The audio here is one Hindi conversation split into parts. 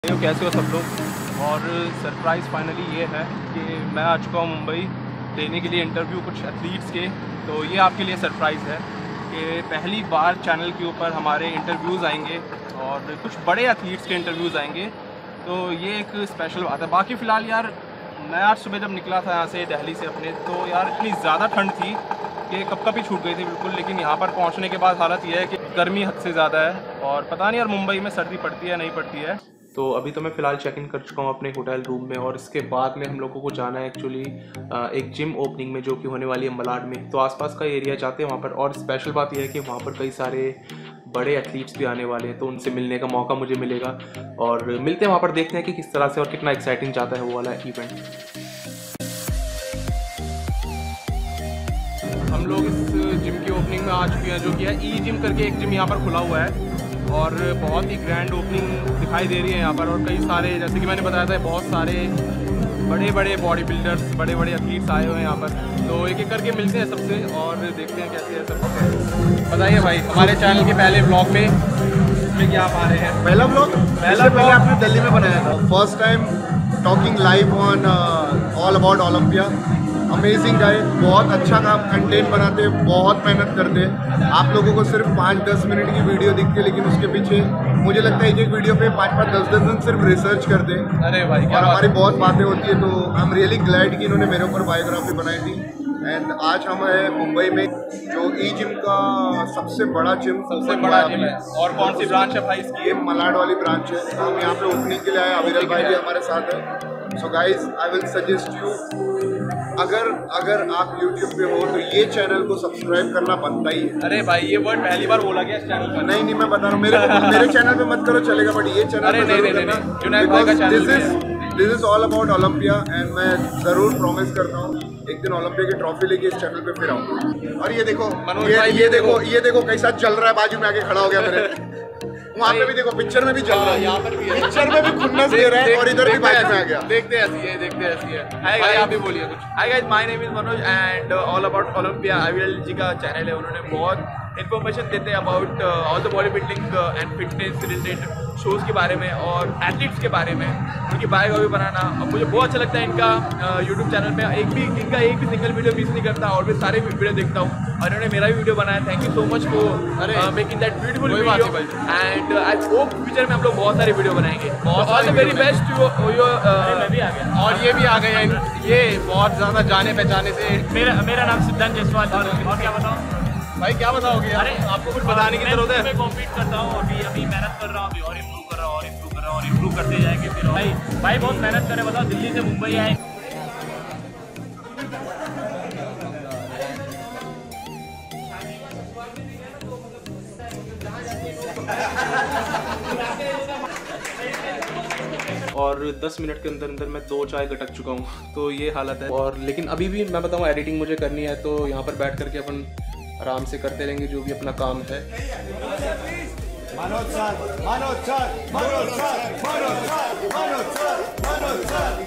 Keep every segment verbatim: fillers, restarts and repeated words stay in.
तो कैसे हो सब लोग। और सरप्राइज़ फाइनली ये है कि मैं आ चुका हूँ मुंबई देने के लिए इंटरव्यू कुछ एथलीट्स के। तो ये आपके लिए सरप्राइज़ है कि पहली बार चैनल के ऊपर हमारे इंटरव्यूज़ आएंगे और कुछ बड़े एथलीट्स के इंटरव्यूज़ आएंगे। तो ये एक स्पेशल बात है। बाकी फ़िलहाल यार मैं आज सुबह जब निकला था यहाँ से दिल्ली से अपने, तो यार इतनी ज़्यादा ठंड थी कि कब कब ही छूट गई थी बिल्कुल। लेकिन यहाँ पर पहुँचने के बाद हालत ये है कि गर्मी हद से ज़्यादा है और पता नहीं यार मुंबई में सर्दी पड़ती है नहीं पड़ती है। तो अभी तो मैं फ़िलहाल चेक इन कर चुका हूँ अपने होटल रूम में और इसके बाद में हम लोगों को जाना है एक्चुअली एक जिम ओपनिंग में जो कि होने वाली है मलाड में। तो आसपास का एरिया जाते हैं वहाँ पर। और स्पेशल बात यह है कि वहाँ पर कई सारे बड़े एथलीट्स भी आने वाले हैं, तो उनसे मिलने का मौका मुझे मिलेगा और मिलते हैं वहाँ पर। देखते हैं कि किस तरह से और कितना एक्साइटिंग जाता है वो वाला इवेंट। हम लोग इस जिम की ओपनिंग में आ चुके हैं जो कि है ई जिम करके एक जिम यहाँ पर खुला हुआ है और बहुत ही ग्रैंड ओपनिंग दिखाई दे रही है यहाँ पर। और कई सारे, जैसे कि मैंने बताया था, बहुत सारे बड़े बड़े बॉडी बिल्डर्स, बड़े बड़े एथलीट्स आए हुए हैं यहाँ पर। तो एक एक करके मिलते हैं सबसे और देखते हैं कैसे है सब। बताइए भाई, हमारे चैनल के पहले ब्लॉग में में क्या आप आ रहे हैं? पहला ब्लॉग पहला पहले आपने दिल्ली में बनाया था। First time talking live on all about Olympia. Amazing guy, बहुत अच्छा काम कंटेंट बनाते हैं, बहुत मेहनत करते हैं। आप लोगों को सिर्फ पाँच दस मिनट की वीडियो दिखती है, लेकिन उसके पीछे मुझे लगता है एक एक वीडियो पे पाँच पाँच दस दस दिन सिर्फ रिसर्च करते हैं। अरे भाई, और हमारी बहुत बातें होती है। तो आई एम रियली ग्लैड कि इन्होंने मेरे ऊपर बायोग्राफी बनाई थी। एंड आज हम हैं मुंबई में जो ई जिम का सबसे बड़ा जिम सबसे बड़ा जिम है। और कौन सी ब्रांच है भाई इसकी? ये मलाड वाली ब्रांच है। हम यहाँ पे ओपनिंग के लिए आए, अविरल भाई भी हमारे साथ है। So guys, I will suggest you, अगर अगर आप YouTube पे हो तो ये चैनल को सब्सक्राइब करना बनता ही है। अरे भाई, ये वर्ड पहली बार बोला गया इस चैनल पर। नहीं नहीं, मैं बता रहा हूँ, मेरे मेरे चैनल पे मत करो चलेगा, बट ये चैनल अरे नहीं नहीं नहीं, this is this is all about Olympia. And मैं जरूर प्रॉमिस करता हूँ एक दिन ओलंपिया की ट्रॉफी लेके इस चैनल पे फिर आऊंगा। और ये देखो ये, ये देखो ये देखो कैसा चल रहा है, बाजू में आके खड़ा हो गया मेरे। वहाँ पे भी देखो, पिक्चर में भी चल रहा है, यहाँ पर भी है। पिक्चर में भी खुन्नस दे रहा है और इधर भी बाजू में आ गया। देखते ऐसी है, देखते ऐसी है। हाय भाई गाइस, आप भी बोलिए कुछ। Hi guys, my name is Manoj and all about Olympia Aviral ji का चैनल है। उन्होंने बहुत इन्फॉर्मेशन देते हैं about all the body building and fitness related shows के बारे में और एथलीट्स के बारे में, उनकी बायोग्राफी बनाना। और मुझे बहुत अच्छा लगता है इनका यूट्यूब uh, चैनल में। एक भी इनका एक भी सिंगल वीडियो मिस नहीं करता और मैं सारे वीडियो देखता हूँ। और इन्होंने मेरा भी वीडियो बनाया। Thank you so much for making that beautiful video and I hope future में हम लोग बहुत सारे वीडियो बनाएंगे। All the very best to your. और ये भी आ गए हैं, ये बहुत ज़्यादा जाने पहचाने से। मेरा मेरा नाम सिद्धांत जायसवाल। और क्या बताऊँ भाई, क्या बताओगे? अरे आपको कुछ बताने की जरूरत है? मैं कॉम्पीट करता हूँ, अभी अभी मेहनत कर रहा हूँ, अभी और इम्प्रूव कर रहा हूँ और इम्प्रूव कर रहा हूँ और इम्प्रूव करते जाएंगे फिर। भाई भाई बहुत मेहनत करें। बताओ, दिल्ली से मुंबई आए। और दस मिनट के अंदर अंदर मैं दो चाय गटक चुका हूँ। तो ये हालत है। और लेकिन अभी भी मैं बताऊँ, एडिटिंग मुझे करनी है, तो यहाँ पर बैठ करके अपन आराम से करते रहेंगे जो भी अपना काम है। Manoj sir, Manoj sir, Manoj sir, Manoj sir, Manoj sir, Manoj sir.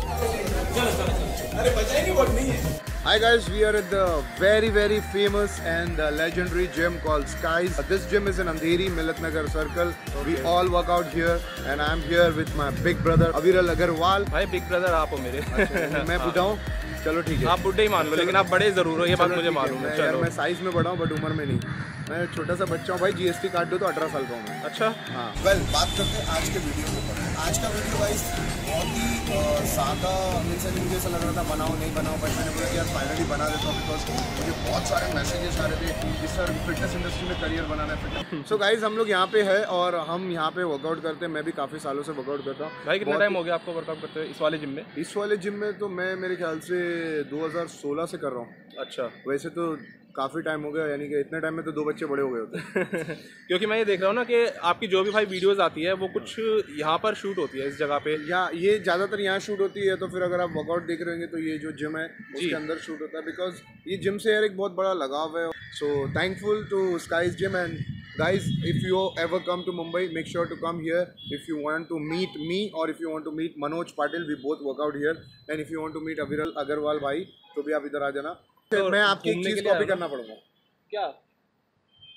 अरे बजाएंगे वर्ड नहीं है। Hi guys, we are at the very very famous and uh, legendary gym called Skies. Uh, this gym is in Andheri, Millat Nagar Circle. Okay. We all work out here and I am here with my big brother Aviral Agarwal. भाई बिग ब्रदर आप हो मेरे। अच्छा, मैं बुढ़ा हूँ, चलो ठीक है। आप बुढ़े ही मान लो, लेकिन आप बड़े जरूर हो, ये बात मुझे मालूम है। यार मैं साइज में बड़ा हूँ बट उम्र में नहीं। मैं छोटा सा बच्चा हूँ भाई, जीएसटी काट दो तो अठारह साल का हूँ मैं। अच्छा हाँ। वेल, बात करते हैं आज के वीडियो के ऊपर। आज का वीडियो गाइस बहुत ही सादा, मुझे मुझे ऐसा लग रहा था बनाओ नहीं बनाओ, बट मैंने बोला कि यार फाइनली बना देता हूँ बिकॉज मुझे बहुत सारे मैसेजेस आ रहे थे कि सर फिटनेस इंडस्ट्री में करियर बनाना है। सो गाइज, हम लोग यहाँ पे है और हम यहाँ पे वर्कआउट करते हैं। मैं भी काफ़ी सालों से वर्कआउट करता हूँ। भाई कितना टाइम हो गया आपको वर्कआउट करते हुए इस वाले जिम में? इस वाले जिम में तो मैं मेरे ख्याल से दो हज़ार सोलह से कर रहा हूँ। अच्छा, वैसे तो काफ़ी टाइम हो गया, यानी कि इतने टाइम में तो दो बच्चे बड़े हो गए होते। क्योंकि मैं ये देख रहा हूँ ना कि आपकी जो भी भाई वीडियोस आती है वो कुछ यहाँ पर शूट होती है इस जगह पे। या ये ज़्यादातर यहाँ शूट होती है, तो फिर अगर आप वर्कआउट देख रहे होंगे तो ये जो जिम है उसके अंदर शूट होता है बिकॉज ये जिम से यार एक बहुत बड़ा लगाव है। So thankful to skies gym and guys, if you ever come to Mumbai, make sure to come here. If you want to meet me or if you want to meet Manoj Patil, we both work out here. And if you want to meet Aviral Agarwal भाई, तो भी आप इधर आ जाना। तो मैं आपकी एक चीज़ कॉपी करना पड़ूंगा। क्या?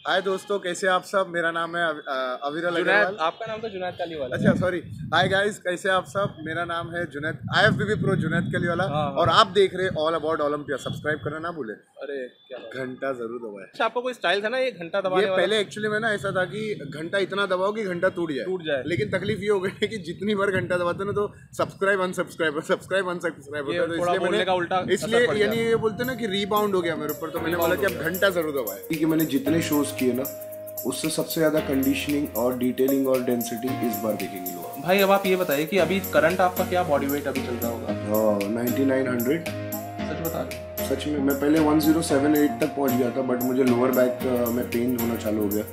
हाय दोस्तों, कैसे आप सब। मेरा नाम है अविरल जुनैद। अग्रवाल। आपका नाम तो जुनैद कालीवाला। अच्छा सॉरी। हाय गाइस, कैसे आप सब। मेरा नाम है Junaid, I F B B pro Junaid Kaliwala. हाँ, हाँ। और आप देख रहे ऑल अबाउट ओलंपिया। सब्सक्राइब करना ना भूले। अरे क्या बात। घंटा जरूर दबाए। अच्छा, आपका कोई स्टाइल था ना ये घंटा दबाने ये वाला? पहले एक्चुअली में ना ऐसा था कि घंटा इतना दबाओ कि घंटा टूट जाए टूट जाए। लेकिन तकलीफ ये हो गई है कि जितनी बार घंटा दबाते ना तो सब्सक्राइब अनसब्सक्राइब सब्सक्राइब अनसब्सक्राइब ये होता है। तो थोड़ा इसलिए बोलने मैंने का उल्टा इसलिए असर पड़ यानी गया। ये बोलते ना कि रीबाउंड हो गया मेरे ऊपर। तो मैंने बोला कि अब घंटा जरूर दबाए। कि मैंने जितने शोज किए ना उससे सबसे ज्यादा कंडीशनिंग और डिटेलिंग और डेंसिटी इस बार देखेंगे लोग। भाई अब आप ये बताइए कि अभी करंट आपका क्या बॉडी वेट अभी चल रहा होगा? हाँ, नाइन्टी नाइन हंड्रेड। सच बता रहे? सच में मैं पहले वन ज़ीरो सेवन एट तक पहुंच गया था, बट मुझे लोअर बैक में पेन होना चालू हो गया।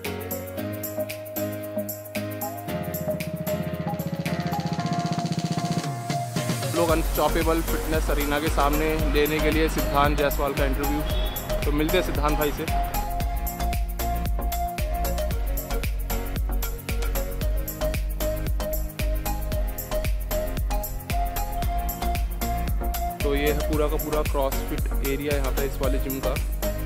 लोग अनस्टॉपेबल फिटनेस अरीना के सामने लेने के लिए सिद्धांत जायसवाल का इंटरव्यू। तो मिलते हैं सिद्धांत भाई से। तो ये है पूरा का पूरा क्रॉसफिट एरिया यहाँ पे इस वाले जिम का।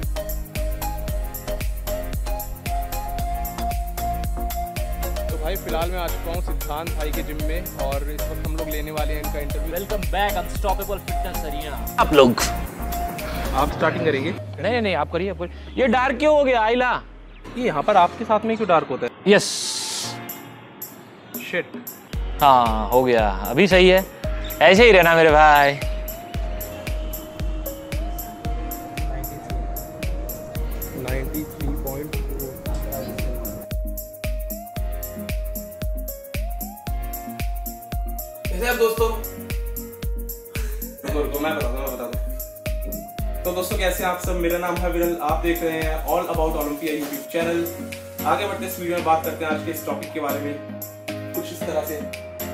तो भाई फिलहाल मैं आ चुका हूँ सिद्धांत भाई के जिम में और इस वक्त हम लोग लेने वाले हैं इनका interview. Welcome back unstoppable fitness arena. आप लोग आप स्टार्टिंग करेंगे? नहीं नहीं नहीं आप करिए आप करिए। ये डार्क क्यों हो गया आइला? ये यहाँ पर आपके साथ में क्यों डार्क होता है? Yes shit. हाँ हो गया, अभी सही है। ऐसे ही रहना मेरे भाई। तिरानवे पॉइंट कैसे आप दोस्तों? रुको मैं बताता हूँ मैं बताता हूँ। तो दोस्तों कैसे आप सब? मेरा नाम है विरल, आप देख रहे हैं all about Olympia YouTube channel. आगे बढ़ते इस वीडियो में बात करते हैं आज के इस टॉपिक के बारे में कुछ इस तरह से।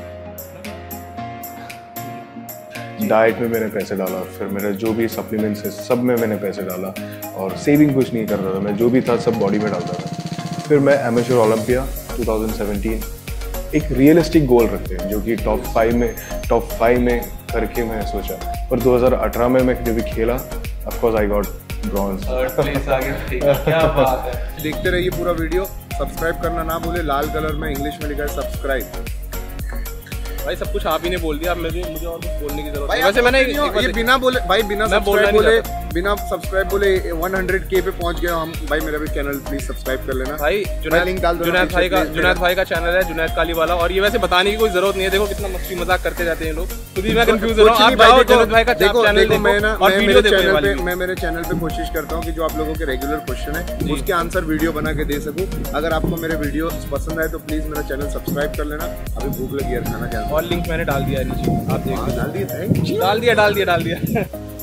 डाइट में मैंने पैसे डाला, फिर मेरे जो भी सप्लीमेंट्स है सब में मैंने पैसे डाला और सेविंग कुछ नहीं कर रहा था। मैं जो भी था सब बॉडी में डालता था। फिर मैं amateur Olympia two thousand seventeen एक रियलिस्टिक गोल रखते हैं जो कि टॉप फाइव में टॉप फाइव में करके मैं सोचा। पर दो हज़ार अठारह में मैं जब भी खेला of course I got bronze. Third place आ गया। क्या बात है। देखते रहिए पूरा वीडियो। सब्सक्राइब करना ना भूले। लाल कलर में इंग्लिश में लिखा है सब्सक्राइब। भाई सब कुछ आप ही ने बोल दिया, अब मुझे मुझे और कुछ बोलने की जरूरत भाई है। वैसे मैंने ये, ये बिना बोले भाई बिना मैं बोलना सब्सक्राइब नहीं बोले चाहता। बिना सब्सक्राइब बोले हंड्रेड के पे पहुंच गए हम। भाई मेरा भी चैनल प्लीज सब्सक्राइब कर लेना भाई मैं जुनैद लिंक डाल दूंगा जुनैद भाई का पीछे, जुनैद भाई का चैनल है जुनैद कालीवाला। और ये वैसे बताने की कोई जरूरत नहीं है। देखो कितना मस्ती मजाक करते जाते हैं लोग। खुद ही मैं कंफ्यूज हो रहा हूँ। आप जाओ जुनैद भाई का देखो चैनल देखो मैं ना और मैं वीडियो मेरे देखो ये चैनल वाली। पे मैं मेरे चैनल पे कोशिश करता हूँ कि जो आप लोगों के रेगुलर क्वेश्चन है उसके आंसर वीडियो बना के दे सकूँ। अगर आपको मेरे वीडियो पसंद आए तो प्लीज मेरा चैनल सब्सक्राइब कर लेना। अभी भूख लगी है, खाना क्या और लिंक मैंने डाल दिया है नीचे, आप देख लो। डाल दिए? Thank you. डाल दिया डाल दिया डाल दिया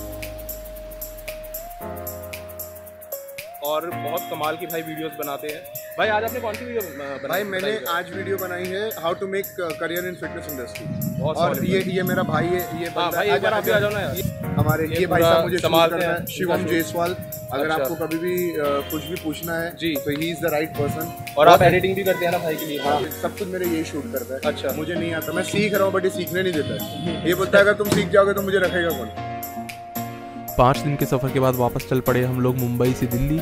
और बहुत कमाल की भाई वीडियोस बनाते हैं। भाई आज आपने कौन सी वीडियो बनाई? भाई मैंने आज वीडियो बनाई है how to make career in fitness industry. बहुत और solid ये ये मेरा भाई है। ये हाँ बंदा भाई एक बार आप भी आ जाओ ना यार। हमारे ये ये भाई पूरा साहब मुझे शूट संभालते करता हैं, है, शिवम इनका जायसवाल। अगर अच्छा। आपको कभी भी अ, कुछ भी पूछना है जी। तो he is the right person. और आप एडिटिंग भी करते हैं ना भाई के लिए? हाँ, सब कुछ मेरे यही शूट करता है। अच्छा। मुझे नहीं आता, मैं सीख रहा हूँ बट ये सीखने नहीं देता है। ये बोलता है अगर तुम सीख जाओगे तो मुझे रखेगा कौन। पाँच दिन के सफ़र के बाद वापस चल पड़े हम लोग मुंबई से दिल्ली।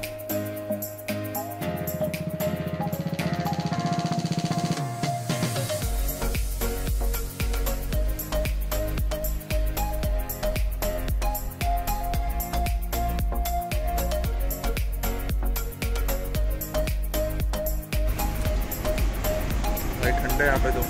भाई ठंडा है यहाँ पे तो।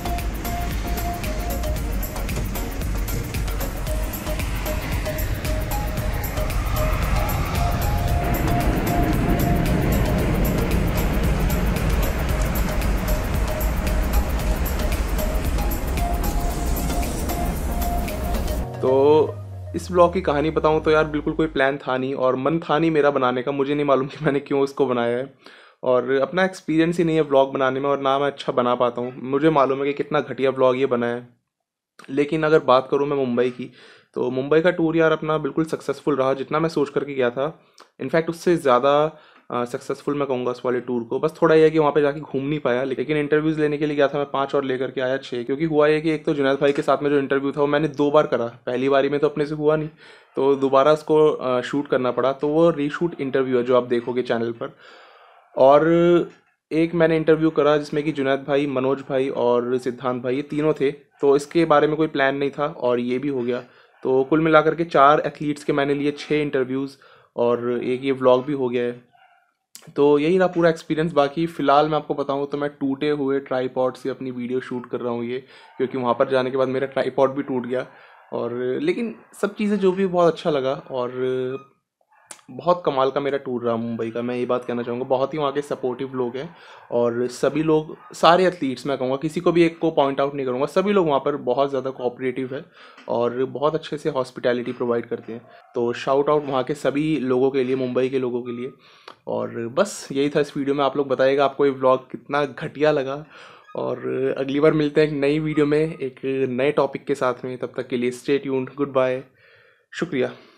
तो इस ब्लॉग की कहानी बताऊं तो यार बिल्कुल कोई प्लान था नहीं और मन था नहीं मेरा बनाने का। मुझे नहीं मालूम कि मैंने क्यों इसको बनाया है और अपना एक्सपीरियंस ही नहीं है ब्लॉग बनाने में और ना मैं अच्छा बना पाता हूँ। मुझे मालूम है कि कितना घटिया ब्लॉग ये बना है। लेकिन अगर बात करूँ मैं मुंबई की तो मुंबई का टूर यार अपना बिल्कुल सक्सेसफुल रहा जितना मैं सोच करके गया था। इनफैक्ट उससे ज़्यादा सक्सेसफुल मैं कहूँगा उस वाले टूर को। बस थोड़ा ये है कि वहाँ पे जाके घूम नहीं पाया। लेकिन इंटरव्यूज़ लेने के लिए गया था मैं पाँच और लेकर के आया छः। क्योंकि हुआ ये कि एक तो जुनैद भाई के साथ में जो इंटरव्यू था वो मैंने दो बार करा। पहली बारी में तो अपने से हुआ नहीं तो दोबारा उसको शूट करना पड़ा। तो वो रीशूट इंटरव्यू है जो आप देखोगे चैनल पर। और एक मैंने इंटरव्यू करा जिसमें कि जुनैद भाई, मनोज भाई और सिद्धांत भाई, ये तीनों थे। तो इसके बारे में कोई प्लान नहीं था और ये भी हो गया। तो कुल मिलाकर के चार एथलीट्स के मैंने लिए छः इंटरव्यूज़ और एक ये व्लॉग भी हो गया है। तो यही रहा पूरा एक्सपीरियंस। बाकी फ़िलहाल मैं आपको बताऊँ तो मैं टूटे हुए ट्राईपॉड से अपनी वीडियो शूट कर रहा हूँ ये, क्योंकि वहाँ पर जाने के बाद मेरा ट्राईपॉड भी टूट गया। और लेकिन सब चीज़ें जो भी बहुत अच्छा लगा और बहुत कमाल का मेरा टूर रहा मुंबई का, मैं ये बात कहना चाहूँगा। बहुत ही वहाँ के सपोर्टिव लोग हैं और सभी लोग, सारे एथलीट्स मैं कहूँगा, किसी को भी एक को पॉइंट आउट नहीं करूँगा, सभी लोग वहाँ पर बहुत ज़्यादा कोऑपरेटिव है और बहुत अच्छे से हॉस्पिटैलिटी प्रोवाइड करते हैं। तो शाउट आउट वहाँ के सभी लोगों के लिए, मुंबई के लोगों के लिए। और बस यही था इस वीडियो में। आप लोग बताइएगा आपको ये व्लॉग कितना घटिया लगा और अगली बार मिलते हैं एक नई वीडियो में एक नए टॉपिक के साथ में। तब तक के लिए स्टे ट्यून्ड, गुड बाय, शुक्रिया।